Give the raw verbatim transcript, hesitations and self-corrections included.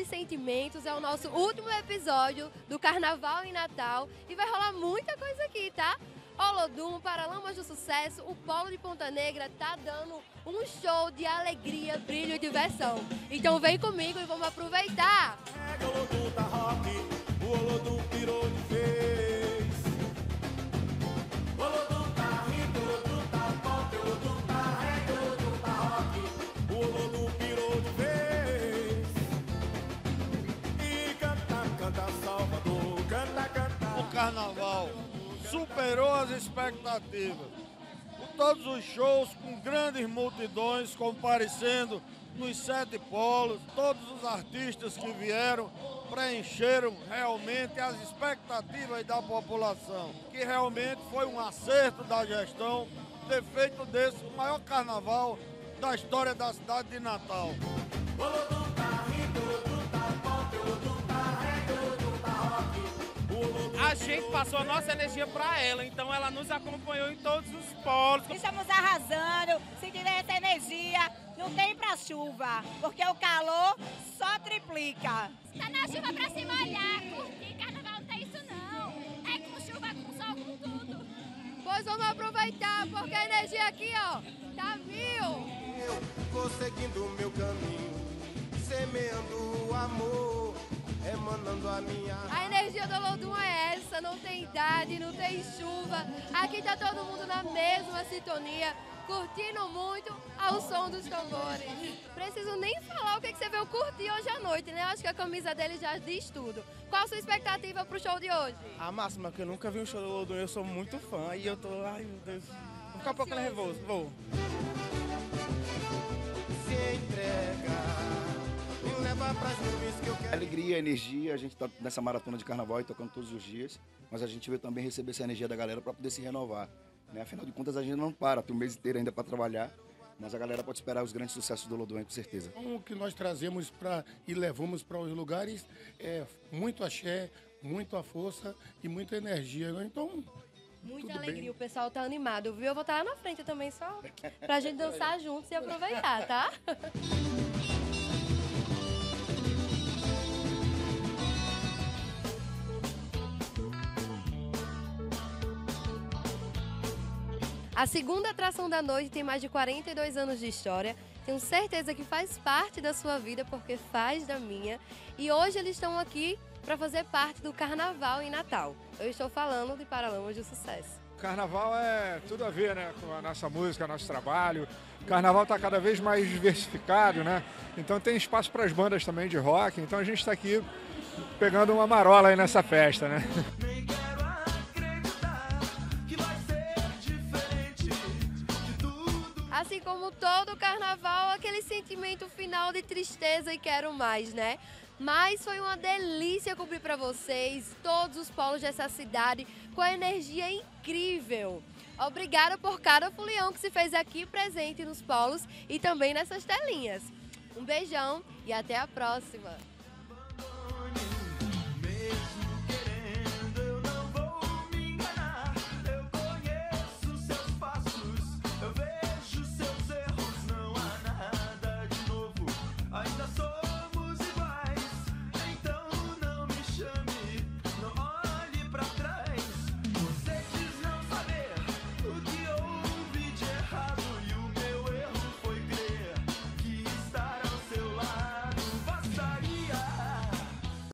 e sentimentos, é o nosso último episódio do Carnaval em Natal e vai rolar muita coisa aqui, tá? Olodum, Paralamas do Sucesso, o Polo de Ponta Negra tá dando um show de alegria, brilho e diversão. Então vem comigo e vamos aproveitar! O Olodum tá rock, o Olodum pirou de vez. O Olodum tá rindo, o Olodum tá pop, o Olodum tá reggae, o Olodum tá rock, o Olodum pirou de vez. E canta, canta Salvador, canta, canta. O carnaval superou as expectativas. Todos os shows com grandes multidões comparecendo nos sete polos, todos os artistas que vieram preencheram realmente as expectativas da população, que realmente foi um acerto da gestão ter feito desse o maior carnaval da história da cidade de Natal. A gente passou a nossa energia para ela, então ela nos acompanhou em todos os polos. Estamos arrasando, sentindo essa energia, não tem pra chuva, porque o calor só triplica. Tá na chuva pra se molhar, curtir, carnaval não tem isso não. É com chuva, com sol, com tudo. Pois vamos aproveitar, porque a energia aqui, ó, tá mil. Eu vou seguindo o meu caminho, semeando o amor, emanando a minha... A energia do Olodum é essa, não tem idade, não tem chuva. Aqui tá todo mundo na mesma sintonia, curtindo muito ao som dos tambores. Preciso nem falar o que você veio curtir hoje à noite, né? Acho que a camisa dele já diz tudo. Qual a sua expectativa pro show de hoje? A máxima, que eu nunca vi um show do Olodum, eu sou muito fã e eu tô, ai meu Deus, vou ficar um pouco nervoso, vou. Se entrega, me leva pras nuvens que eu quero. Alegria, energia, a gente está nessa maratona de carnaval e tocando todos os dias, mas a gente veio também receber essa energia da galera para poder se renovar. Né? Afinal de contas, a gente não para, tem um mês inteiro ainda para trabalhar, mas a galera pode esperar os grandes sucessos do Olodum, com certeza. O que nós trazemos pra, e levamos para os lugares é muito axé, muita força e muita energia. Então, Muita tudo alegria, bem. o pessoal tá animado, viu? Eu vou estar lá na frente também, só pra gente dançar juntos e aproveitar, tá? A segunda atração da noite tem mais de quarenta e dois anos de história. Tenho certeza que faz parte da sua vida, porque faz da minha. E hoje eles estão aqui para fazer parte do Carnaval em Natal. Eu estou falando de Paralamas do Sucesso. Carnaval é tudo a ver, né, com a nossa música, nosso trabalho. O carnaval está cada vez mais diversificado, né? Então tem espaço para as bandas também de rock. Então a gente está aqui pegando uma marola aí nessa festa, né? Assim como todo carnaval, aquele sentimento final de tristeza e quero mais, né? Mas foi uma delícia cobrir para vocês todos os polos dessa cidade com a energia incrível. Obrigada por cada folião que se fez aqui presente nos polos e também nessas telinhas. Um beijão e até a próxima!